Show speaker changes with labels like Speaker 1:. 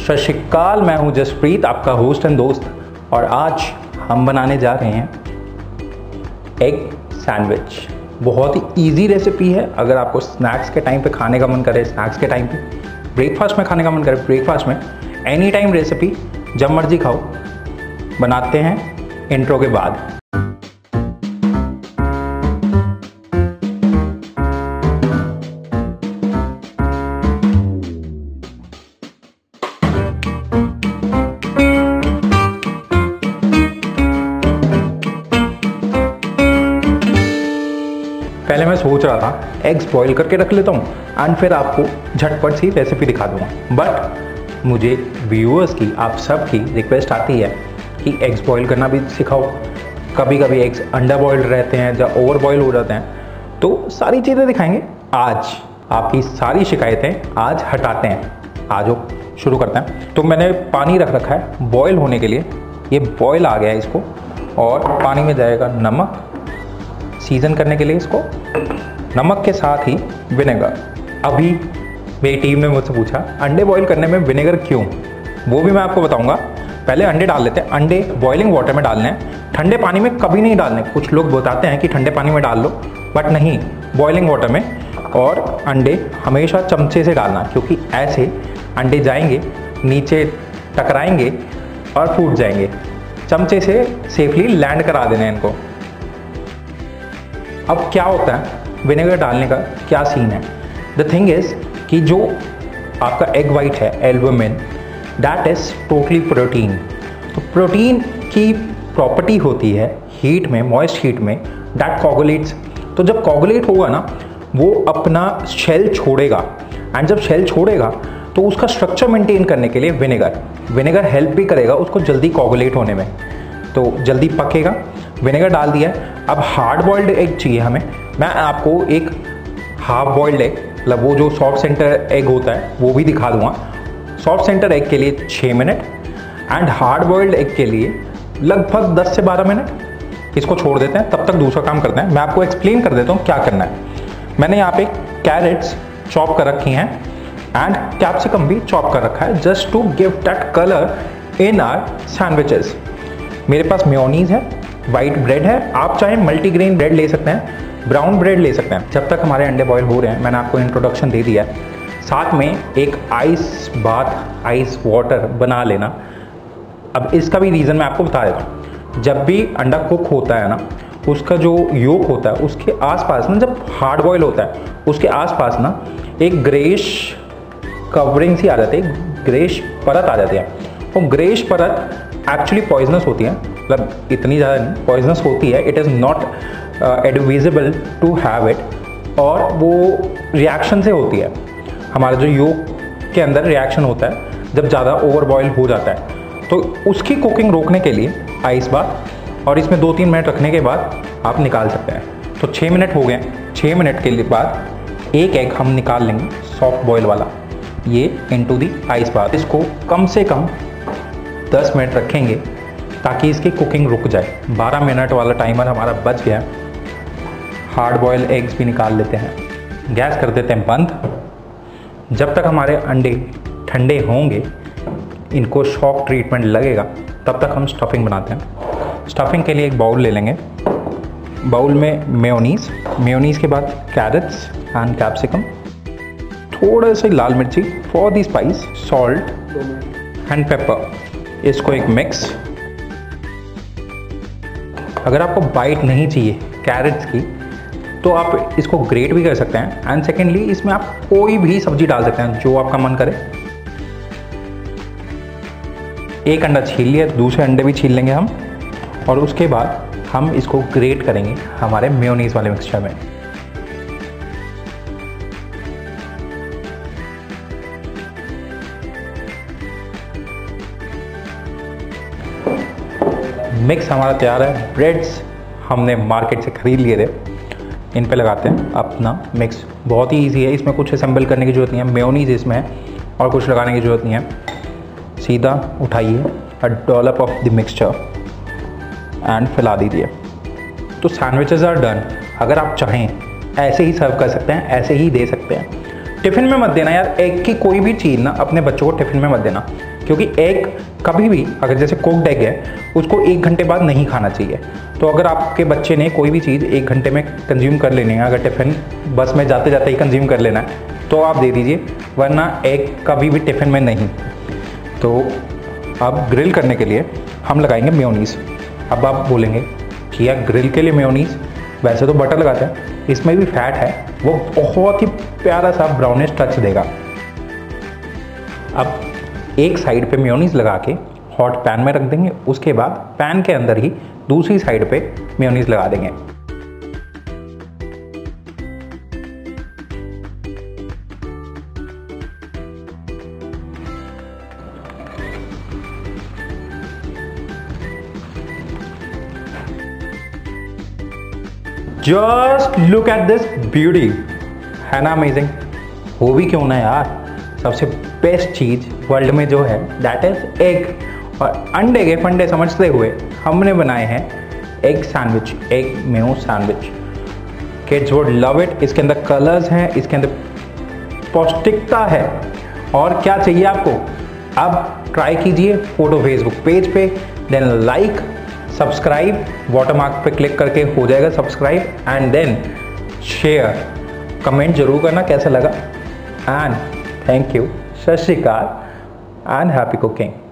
Speaker 1: सत श्री अकाल, मैं हूं जसप्रीत, आपका होस्ट एंड दोस्त। और आज हम बनाने जा रहे हैं एग सैंडविच। बहुत ही इजी रेसिपी है। अगर आपको स्नैक्स के टाइम पे खाने का मन करे, स्नैक्स के टाइम पे, ब्रेकफास्ट में खाने का मन करे, ब्रेकफास्ट में, एनी टाइम रेसिपी, जब मर्जी खाओ। बनाते हैं इंट्रो के बाद। पहले मैं सोच रहा था एग्स बॉईल करके रख लेता हूँ एंड फिर आपको झटपट सी रेसिपी दिखा दूँगा, बट मुझे व्यूअर्स की, आप सब की रिक्वेस्ट आती है कि एग्स बॉईल करना भी सिखाओ। कभी कभी एग्स अंडर बॉइल्ड रहते हैं या ओवर बॉईल हो जाते हैं, तो सारी चीज़ें दिखाएंगे आज। आपकी सारी शिकायतें आज हटाते हैं। आज शुरू करते हैं। तो मैंने पानी रख रखा है बॉईल होने के लिए। ये बॉईल आ गया है इसको, और पानी में जाएगा नमक सीजन करने के लिए इसको, नमक के साथ ही विनेगर। अभी मेरी टीम ने मुझसे पूछा अंडे बॉईल करने में विनेगर क्यों, वो भी मैं आपको बताऊंगा। पहले अंडे डाल लेते हैं। अंडे बॉइलिंग वाटर में डालने हैं, ठंडे पानी में कभी नहीं डालने। कुछ लोग बताते हैं कि ठंडे पानी में डाल लो, बट नहीं, बॉइलिंग वाटर में। और अंडे हमेशा चमचे से डालना, क्योंकि ऐसे अंडे जाएंगे नीचे, टकराएंगे और फूट जाएंगे। चमचे से सेफली लैंड करा देना है इनको। अब क्या होता है विनेगर डालने का, क्या सीन है? द थिंग इज कि जो आपका एग वाइट है, albumin, that is totally protein. तो प्रोटीन की प्रॉपर्टी होती है हीट में, मॉइस्ट हीट में, दैट कोगुलेट्स। तो जब कोगुलेट होगा ना, वो अपना शेल छोड़ेगा, एंड जब शेल छोड़ेगा तो उसका स्ट्रक्चर मेंटेन करने के लिए विनेगर हेल्प भी करेगा उसको जल्दी कोगुलेट होने में, तो जल्दी पकेगा। विनेगर डाल दिया है। अब हार्ड बॉइल्ड एग चाहिए हमें। मैं आपको एक हाफ बॉइल्ड एग, मतलब वो जो सॉफ्ट सेंटर एग होता है, वो भी दिखा दूंगा। सॉफ्ट सेंटर एग के लिए 6 minute and hard boiled egg के लिए लगभग 10 से 12 मिनट। इसको छोड़ देते हैं, तब तक दूसरा काम करते हैं। मैं आपको एक्सप्लेन कर देता हूँ क्या करना है। मैंने यहाँ पे कैरेट्स चॉप कर रखी हैं एंड कैप्सिकम भी चॉप कर रखा है, just to give that colour in our sandwiches. मेरे पास मेयोनीज है, वाइट ब्रेड है, आप चाहे मल्टीग्रेन ब्रेड ले सकते हैं, ब्राउन ब्रेड ले सकते हैं। जब तक हमारे अंडे बॉईल हो रहे हैं, मैंने आपको इंट्रोडक्शन दे दिया है। साथ में एक आइस बाथ, आइस वाटर बना लेना। अब इसका भी रीज़न मैं आपको बता देता हूँ। जब भी अंडा कुक होता है ना, उसका जो योक होता है, उसके आसपास ना, जब हार्ड बॉईल होता है, उसके आसपास ना एक ग्रेश कवरिंग सी आ जाती है, ग्रेश परत आ जाती है। वो ग्रेश परत एक्चुअली पॉइजनस होती है, मतलब इतनी ज़्यादा नहीं, पॉइजनस होती है। It is not advisable to have it. और वो रिएक्शन से होती है, हमारा जो योक के अंदर रिएक्शन होता है जब ज़्यादा ओवर बॉयल हो जाता है। तो उसकी कुकिंग रोकने के लिए आइस बात, और इसमें 2-3 मिनट रखने के बाद आप निकाल सकते हैं। तो 6 मिनट हो गए। 6 मिनट के बाद एक एग हम निकाल लेंगे सॉफ्ट बॉयल वाला, ये इनटू दी आइस बात। इसको कम से कम 10 मिनट रखेंगे ताकि इसकी कुकिंग रुक जाए। 12 मिनट वाला टाइमर हमारा बच गया। हार्ड बॉयल एग्स भी निकाल लेते हैं। गैस कर देते हैं बंद। जब तक हमारे अंडे ठंडे होंगे, इनको शॉक ट्रीटमेंट लगेगा, तब तक हम स्टफिंग बनाते हैं। स्टफिंग के लिए एक बाउल ले लेंगे। बाउल में मेयोनीज़ के बाद कैरेट्स एंड कैप्सिकम, थोड़ा सा लाल मिर्ची for the spice, salt and pepper. इसको एक मिक्स। अगर आपको बाइट नहीं चाहिए कैरेट्स की, तो आप इसको ग्रेट भी कर सकते हैं। एंड सेकेंडली, इसमें आप कोई भी सब्जी डाल सकते हैं जो आपका मन करे। एक अंडा छील लिया, दूसरे अंडे भी छील लेंगे हम, और उसके बाद हम इसको ग्रेट करेंगे हमारे मेयोनीज वाले मिक्सचर में। मिक्स हमारा तैयार है। ब्रेड्स हमने मार्केट से ख़रीद लिए थे, इन पे लगाते हैं अपना मिक्स। बहुत ही इजी है, इसमें कुछ असेंबल करने की ज़रूरत नहीं है। मेयोनीज इसमें है और कुछ लगाने की ज़रूरत नहीं है। सीधा उठाइए a dollop of the mixture and फैला दीजिए, तो सैंडविचेस आर डन। अगर आप चाहें ऐसे ही सर्व कर सकते हैं, ऐसे ही दे सकते हैं। टिफ़िन में मत देना यार, एग की कोई भी चीज़ ना अपने बच्चों को टिफ़िन में मत देना। क्योंकि एग कभी भी अगर जैसे कुक्ड एग है उसको 1 घंटे बाद नहीं खाना चाहिए। तो अगर आपके बच्चे ने कोई भी चीज़ 1 घंटे में कंज्यूम कर लेनी है, अगर टिफ़िन बस में जाते जाते ही कंज्यूम कर लेना है तो आप दे दीजिए, वरना एग कभी भी टिफ़िन में नहीं। तो अब ग्रिल करने के लिए हम लगाएंगे मेयोनीज़। अब आप बोलेंगे कि यार ग्रिल के लिए मेयोनीज़, वैसे तो बटर लगाते हैं, इसमें भी फैट है, वो बहुत ही प्यारा सा ब्राउनिश टच देगा। अब एक साइड पे मेयोनीज़ लगा के हॉट पैन में रख देंगे, उसके बाद पैन के अंदर ही दूसरी साइड पे मेयोनीज़ लगा देंगे। Just look at this beauty, है ना अमेजिंग? हो भी क्यों ना यार, सबसे बेस्ट चीज़ वर्ल्ड में जो है दैट इज एग। और अंडे के फंडे समझते हुए हमने बनाए हैं egg sandwich, egg mayo sandwich. Kids would love it. इसके अंदर कलर्स हैं, इसके अंदर पौष्टिकता है, और क्या चाहिए आपको? अब ट्राई कीजिए फोटो फेसबुक पेज पे, देन लाइक, सब्सक्राइब, वाटरमार्क पे क्लिक करके हो जाएगा subscribe, and then share, comment जरूर करना कैसा लगा। एंड थैंक यू, सत श्री अकाल एंड हैप्पी कुकिंग।